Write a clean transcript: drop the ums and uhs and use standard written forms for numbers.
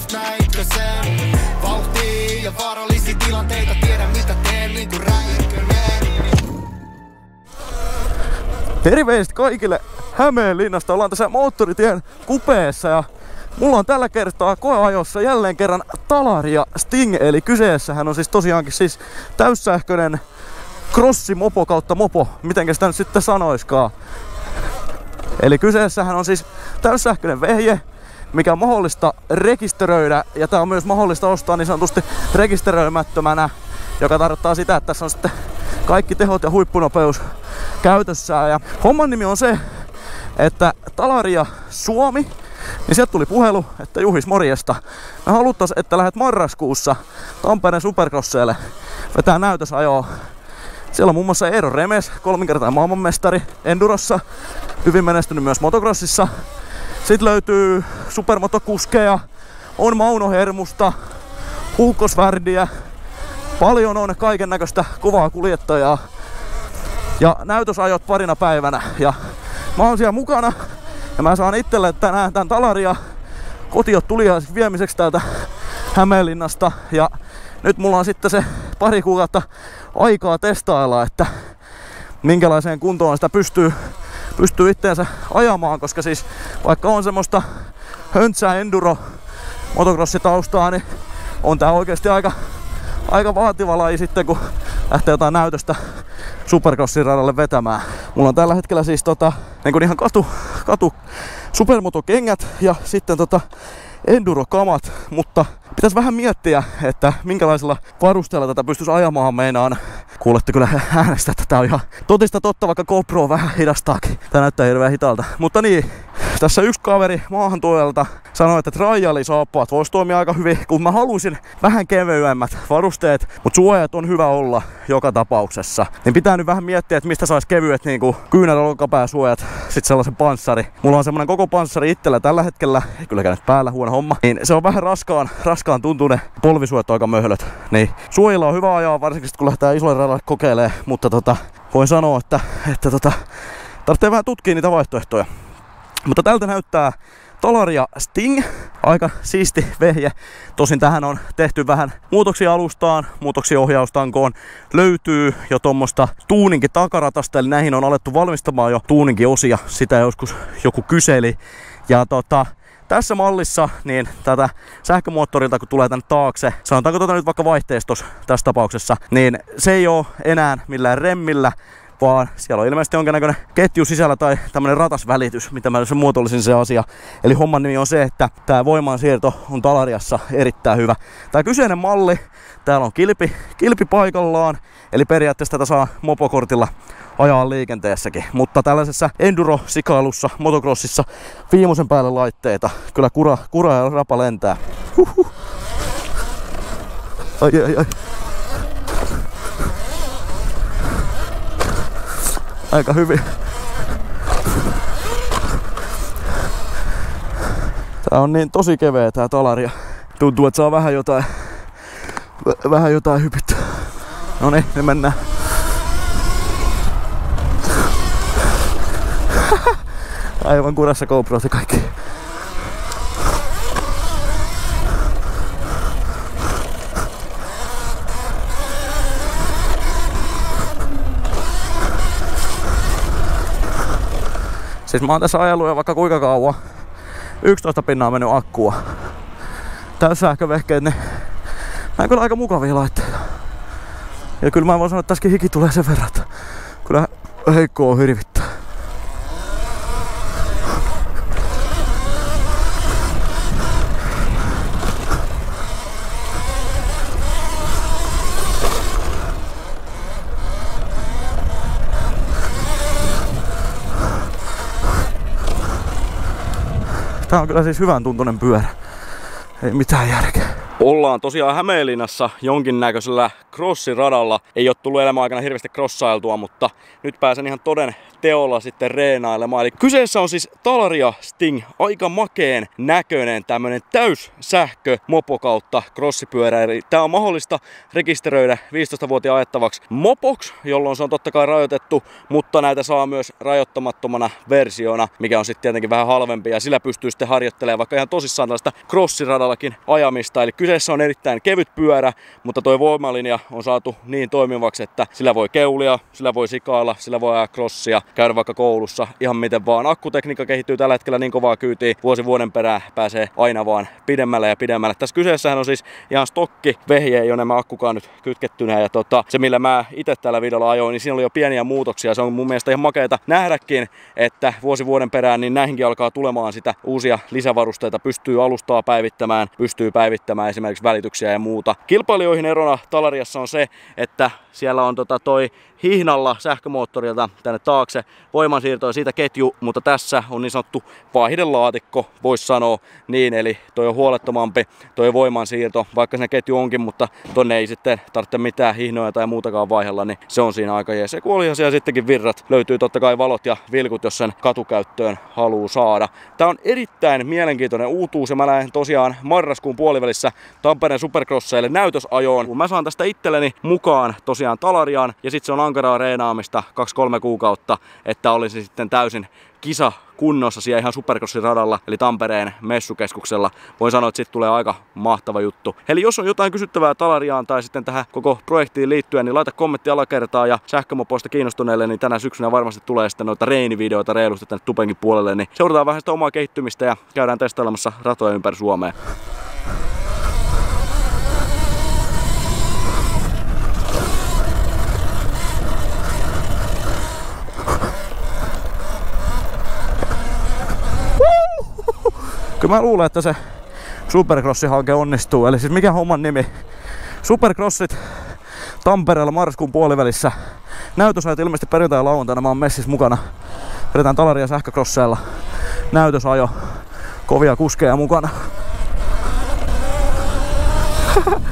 just näitkö sen? Vauhtia ja vaarallisia tilanteita, tiedän mitä teen niinku Räikkönen. Terveistä kaikille Hämeenlinnasta, ollaan tässä Moottoritien kupeessa ja mulla on tällä kertaa koeajossa jälleen kerran Talaria Sting, eli kyseessähän on siis tosiaankin siis täyssähköinen crossimopo kautta mopo, mitenkä sitä nyt sitten sanoiskaan. Eli kyseessähän on siis täyssähköinen vehje, mikä on mahdollista rekisteröidä, ja tää on myös mahdollista ostaa niin sanotusti rekisteröimättömänä, joka tarkoittaa sitä, että tässä on sitten kaikki tehot ja huippunopeus käytössään. Ja homman nimi on se, että Talaria Suomi, niin sieltä tuli puhelu, että Juhis morjesta. Me haluttais, että lähdet marraskuussa Tampereen Supercrossille vetää näytösajoa. Siellä on muun muassa Eero Remes, 3-kertainen maailmanmestari Endurossa, hyvin menestynyt myös motocrossissa. Sitten löytyy supermotokuskeja, on Mauno Hermusta, Huukko Svärdiä, paljon on kaiken näköistä kovaa kuljettajaa ja näytösajot parina päivänä. Ja mä oon siellä mukana ja mä saan itselle tänään tän Talaria kotiot tuliaiseksi viemiseksi täältä Hämeenlinnasta. Ja nyt mulla on sitten se pari kuukautta aikaa testailla, että minkälaiseen kuntoon sitä pystyy itteensä ajamaan, koska siis vaikka on semmoista höntsää enduro motocrossitaustaa, niin on tää oikeesti aika vaativa laji sitten, kun lähtee jotain näytöstä Supercrossin radalle vetämään. Mulla on tällä hetkellä siis niin ihan katu supermotokengät ja sitten enduro-kamat, mutta pitäisi vähän miettiä, että minkälaisella varusteella tätä pystyisi ajamaan. Meinaan, kuulette kyllä äänestä, että tää on ihan totista totta, vaikka GoPro vähän hidastaakin. Tää näyttää hirveän hitaalta. Mutta niin, tässä yksi kaveri maahantuojalta sanoi, että trial-saappaat vois toimia aika hyvin, kun mä haluaisin vähän kevyemmät varusteet, mutta suojat on hyvä olla joka tapauksessa. Niin pitää nyt vähän miettiä, että mistä sais kevyet niinku kyynärolkapääsuojat, sit sellaisen panssari. Mulla on semmonen koko panssari itsellä tällä hetkellä, ei kyllä käynyt päällä, huono homma. Niin se on vähän raskaan tuntunen, polvisuojat aika möhölöt. Niin suojilla on hyvä ajaa, varsinkin kun lähdetään isoille radalle kokeilemaan, mutta voin sanoa, että tarvitsee vähän tutkia niitä vaihtoehtoja. Mutta tältä näyttää Talaria Sting, aika siisti vehje. Tosin tähän on tehty vähän muutoksia alustaan, muutoksia ohjaustankoon. Löytyy jo tuommoista tuuninkin takaratasta, eli näihin on alettu valmistamaan jo tuuninkin osia. Sitä joskus joku kyseli. Ja tässä mallissa niin tätä sähkömoottorilta kun tulee tänne taakse, sanotaanko nyt vaikka vaihteistos tässä tapauksessa, niin se ei ole enää millään remmillä, vaan siellä on ilmeisesti jonkinnäköinen ketju sisällä tai tämmönen ratasvälitys, mitä mä muotoilisin se asia. Eli homman nimi on se, että tää voimansiirto on Talariassa erittäin hyvä. Tää kyseinen malli, täällä on kilpi paikallaan, eli periaatteessa tätä saa mopokortilla ajaa liikenteessäkin. Mutta tällaisessa enduro-sikailussa, motocrossissa viimeisen päälle laitteita. Kyllä kura ja rapa lentää. Huhhuh. Ai. Aika hyvin. Tää on niin tosi keveä tää Talaria. Tuntuu, että saa vähän jotain hypittä. Noniin, me mennään. Aivan kurassa GoProt ja kaikki. Siis mä oon tässä ajellut jo vaikka kuinka kauan. 11 pinnaa on mennyt akkua. Täyssähkövehkeet, niin nää on kyllä aika mukavia laitteita. Ja kyllä mä voin sanoa, että tässäkin hiki tulee sen verran, että kyllä heikkoa on hirvittää. Tää on kyllä siis hyvän tuntunen pyörä. Ei mitään järkeä. Ollaan tosiaan Hämeenlinnassa jonkinnäköisellä crossiradalla. Ei ole tullut elämän aikana hirveästi crossailtua, mutta nyt pääsen ihan toden teolla sitten reenailemaan. Eli kyseessä on siis Talaria Sting, aika makeen näköinen tämmönen täyssähkö mopo kautta crossipyörä. Eli tää on mahdollista rekisteröidä 15-vuotiaan ajettavaksi mopoksi, jolloin se on totta kai rajoitettu, mutta näitä saa myös rajoittamattomana versiona, mikä on sitten tietenkin vähän halvempi ja sillä pystyy sitten harjoittelemaan vaikka ihan tosissaan tällaista crossiradallakin ajamista. Eli kyseessä on erittäin kevyt pyörä, mutta toi voimalinja on saatu niin toimivaksi, että sillä voi keulia, sillä voi sikailla, sillä voi ajaa crossia, käydä vaikka koulussa, ihan miten vaan. Akkutekniikka kehittyy tällä hetkellä niin kovaa kyytiä, vuoden perään pääsee aina vaan pidemmälle ja pidemmälle. Tässä kyseessähän on siis ihan stokki vehje, ei ole nämä akkukaan nyt kytkettynä. Ja se millä mä itse tällä videolla ajoin, niin siinä oli jo pieniä muutoksia. Se on mun mielestä ihan makeeta nähdäkin, että vuoden perään niin näihinkin alkaa tulemaan sitä uusia lisävarusteita. Pystyy alustaa päivittämään, pystyy päivittämään esimerkiksi välityksiä ja muuta. Kilpailijoihin erona Talariassa on se, että siellä on toi hihnalla sähkömoottorilta tänne taakse voimansiirto ja siitä ketju, mutta tässä on niin sanottu vaihdelaatikko, voisi sanoa niin, eli toi on huolettomampi toi voimansiirto, vaikka se ketju onkin, mutta tonne ei sitten tarvitse mitään hihnoja tai muutakaan vaihella, niin se on siinä aika jees. Ja kuolihan siellä sittenkin virrat, löytyy totta kai valot ja vilkut, jos sen katukäyttöön haluaa saada. Tää on erittäin mielenkiintoinen uutuus ja mä lähden tosiaan marraskuun puolivälissä Tampereen Supercrosseille näytösajoon. Kun mä saan tästä itselleni mukaan tosiaan Talariaan ja sit se on ankaraa reenaamista 2-3 kuukautta, että olisi sitten täysin kisa kunnossa siellä ihan Supercrossin radalla, eli Tampereen messukeskuksella. Voin sanoa, että siitä tulee aika mahtava juttu. Eli jos on jotain kysyttävää Talariaan tai sitten tähän koko projektiin liittyen, niin laita kommentti alakertaan ja sähkömopoista kiinnostuneille, niin tänä syksynä varmasti tulee sitten noita reinivideoita reilusti tänne Tupenkin puolelle, niin seurataan vähän sitä omaa kehittymistä ja käydään testailemassa ratoja ympäri Suomea. Kyllä mä luulen, että se Supercrossi-hanke onnistuu. Eli siis mikä homman nimi? Supercrossit Tampereella marraskuun puolivälissä. Näytösajat ilmeisesti perjantai ja lauantaina. Mä oon messissä mukana. Vedetään Talaria sähköcrosseilla. Näytösajo. Kovia kuskeja mukana.